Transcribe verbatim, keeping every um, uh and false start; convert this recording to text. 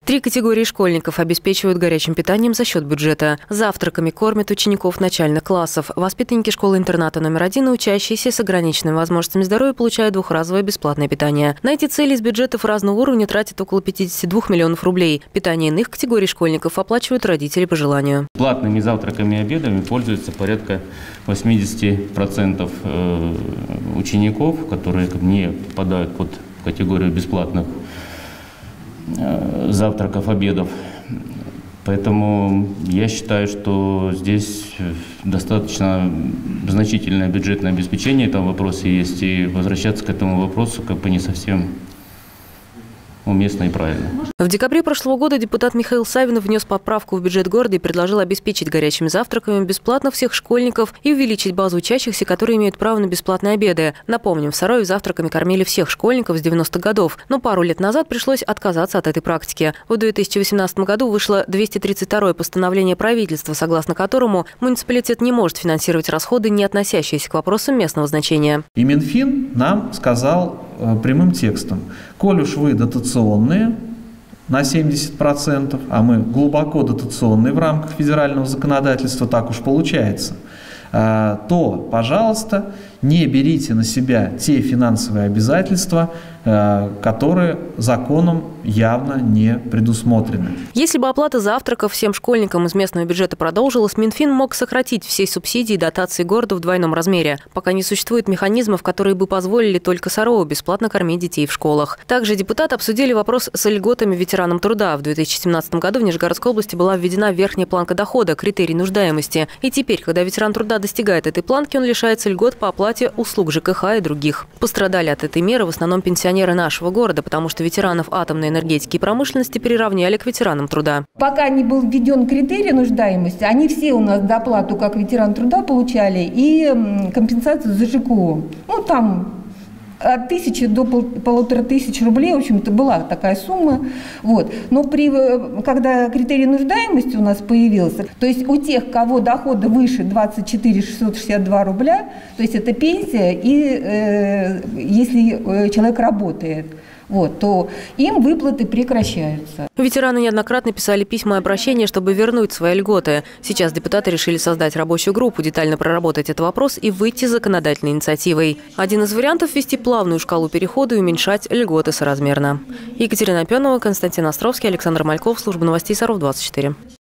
Три категории школьников обеспечивают горячим питанием за счет бюджета. Завтраками кормят учеников начальных классов. Воспитанники школы-интерната номер один и учащиеся с ограниченными возможностями здоровья получают двухразовое бесплатное питание. На эти цели из бюджетов разного уровня тратят около пятидесяти двух миллионов рублей. Питание иных категорий школьников оплачивают родители по желанию. Платными завтраками и обедами пользуются порядка восьмидесяти процентов учеников, которые не попадают под категорию бесплатных завтраков, обедов. Поэтому я считаю, что здесь достаточно значительное бюджетное обеспечение в этом вопросе есть, и возвращаться к этому вопросу как бы не совсем уместно и правильно. В декабре прошлого года депутат Михаил Савинов внес поправку в бюджет города и предложил обеспечить горячими завтраками бесплатно всех школьников и увеличить базу учащихся, которые имеют право на бесплатные обеды. Напомним, в Сарове завтраками кормили всех школьников с девяностых годов, но пару лет назад пришлось отказаться от этой практики. В две тысячи восемнадцатом году вышло двести тридцать второе постановление правительства, согласно которому муниципалитет не может финансировать расходы, не относящиеся к вопросам местного значения. И Минфин нам сказал прямым текстом: коль уж вы дотационные на семьдесят процентов, а мы глубоко дотационные в рамках федерального законодательства, так уж получается, то, пожалуйста, не берите на себя те финансовые обязательства, которые законом явно не предусмотрены. Если бы оплата завтраков всем школьникам из местного бюджета продолжилась, Минфин мог сократить все субсидии и дотации города в двойном размере, пока не существует механизмов, которые бы позволили только Сарову бесплатно кормить детей в школах. Также депутаты обсудили вопрос с льготами ветеранам труда. В две тысячи семнадцатом году в Нижегородской области была введена верхняя планка дохода, критерий нуждаемости. И теперь, когда ветеран труда достигает этой планки, он лишается льгот по оплате услуг ЖКХ и других. Пострадали от этой меры в основном пенсионеры нашего города, потому что ветеранов атомной энергетики и промышленности приравняли к ветеранам труда. Пока не был введен критерий нуждаемости, они все у нас доплату как ветеран труда получали и компенсацию за ЖКУ. Ну там от тысячи до полутора тысяч рублей, в общем-то, была такая сумма. Вот. Но при, когда критерий нуждаемости у нас появился, то есть у тех, кого доходы выше двадцать четыре тысячи шестьсот шестьдесят два рубля, то есть это пенсия, и э, если человек работает, вот, то им выплаты прекращаются. Ветераны неоднократно писали письма и обращения, чтобы вернуть свои льготы. Сейчас депутаты решили создать рабочую группу, детально проработать этот вопрос и выйти с законодательной инициативой. Один из вариантов – ввести плавную шкалу перехода и уменьшать льготы соразмерно. Екатерина Опенова, Константин Островский, Александр Мальков, служба новостей Саров двадцать четыре.